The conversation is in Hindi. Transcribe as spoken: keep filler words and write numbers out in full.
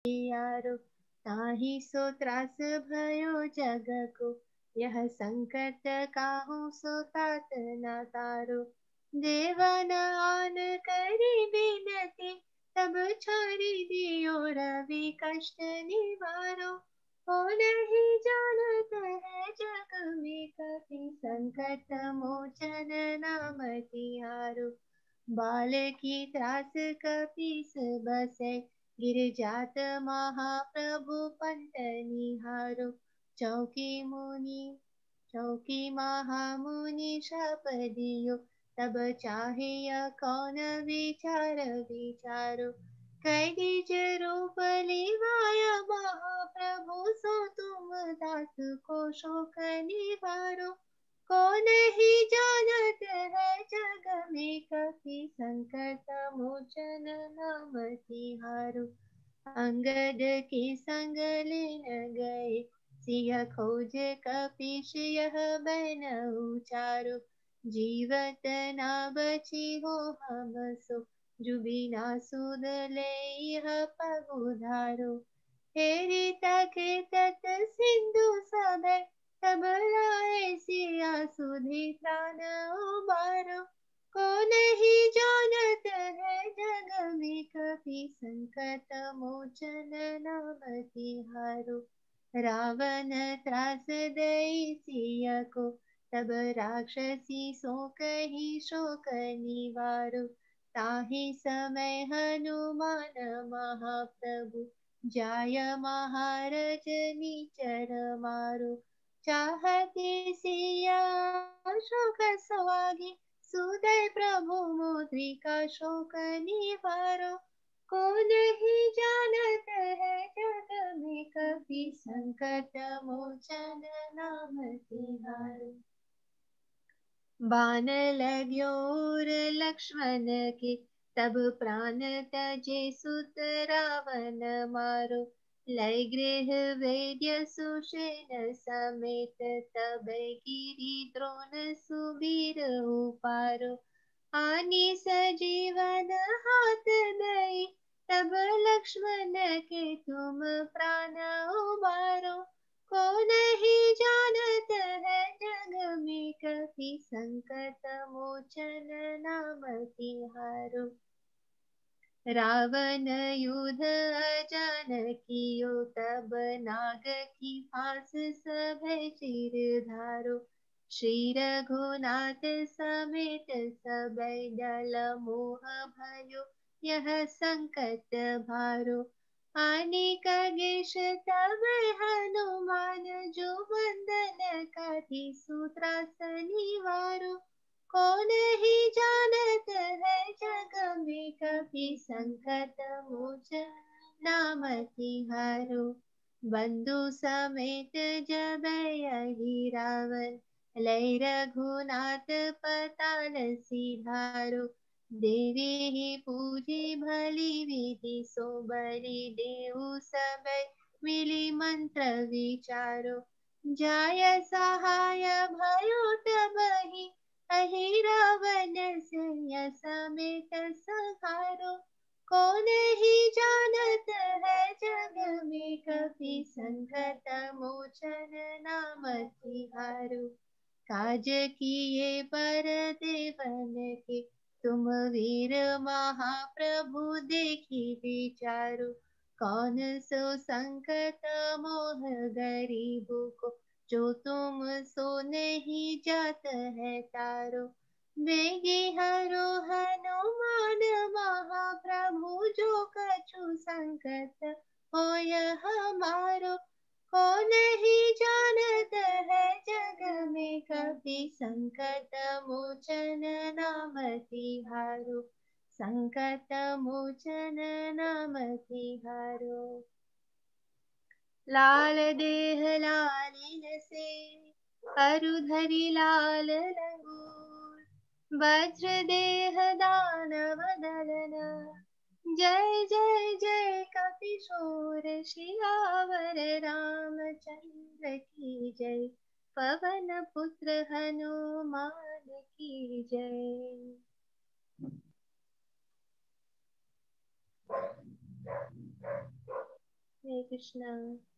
यारो, ताहि सो त्रास भयो जग को, यह संकट काहू सो तात न तारो। देवन आन करी बिनती, तब छाड़ी दियो रवि कष्ट निवारो। हो नहीं जानत है जग में कपि, संकट मोचन नाम तिहारो। बाल की त्रास कपीस बसे, गिर जात महाप्रभु पंत निहारो। चौकी मुनि चौकी महामुनि शाप दियो, तब चाहिए कौन विचार विचारो। कैदिज रूप लिवाया महाप्रभु, सो तुम दास को शोक निवारो। कौन ही जानत है जग में कपि, संकट मोचन नाम तिहारो। अंगद के संग लेन गए, सिय खोज कपीश यह बैन उचारो। जीवत ना बची हो हम सो, जुबिना सुध ले यह पगुधारो। हेरी तके तत सिंधु सभय, तब लाए सिया सुधि प्राण उबारो। को नहीं जानत है जग में कपि, संकट मोचन नाम तिहारो। रावण त्रास दई सिया को, तब राक्षसी सो कही शोक निवारो। ताहि समय हनुमान महाप्रभु, जाय महारज निचर मारो। चाहते सिया शोक सवागी, सुदय प्रभु मुद्रिका शोक निवारो। को नहीं जानत है जग में कपि, संकट मोचन नाम तिहारो। बान लग्यो उर लक्ष्मण के, तब प्राण तजे सुत रावण मारो। लय गृह वैद्य सुषेण समेत, तब गिरि द्रोण सुबीर उपारो। आनी सजीवन हाथ दई, तब लक्ष्मण के तुम प्राण उबारो। को नहीं जानत है जग में कपि, संकट मोचन नाम तिहारो। रावण युद्ध अजान कियो, तब नाग की फांस सभय सिर धारो। श्री रघुनाथ समेत सबय दल, मोह भयो यह संकट भारो। आनी खगेश तब हनुमान, जो वंदन काठी सूत्रास निवारो। को नहीं जानत है जग में कपि, संकट मोचन नाम तिहारो। बंधु समेत जब यही रावण, लय रघुनाथ पताल सिधारो। देवी ही पूजी भली विधि, सो बलि देऊ सबय मिली मंत्र विचारो। जाय सहाय भयो तबहि, अहि रावण सैन्य समेत संहारो। को नहीं जानत है जग में कपि, संकट मोचन नाम तिहारो। काज किए पर देवन के, तुम वीर महाप्रभु देखी विचारो। कौन सो संकट मोह गरीबों को, जो तुम सो नहीं जात है तारो। बेगी हरो हनुमान महाप्रभु, जो कछु संकट होय हमारो। को नहीं जानत है जग में कपि, संकट मोचन नाम तिहारो। संकट मोचन नाम तिहारो। लाल देह लालिन से, अरु धरि लाल लंगूर। वज्र देह दानव दलन, जय जय जय कपीशोर। सियावर रामचंद्र की जय, पवन पुत्र हनुमान की जय। कृष्ण।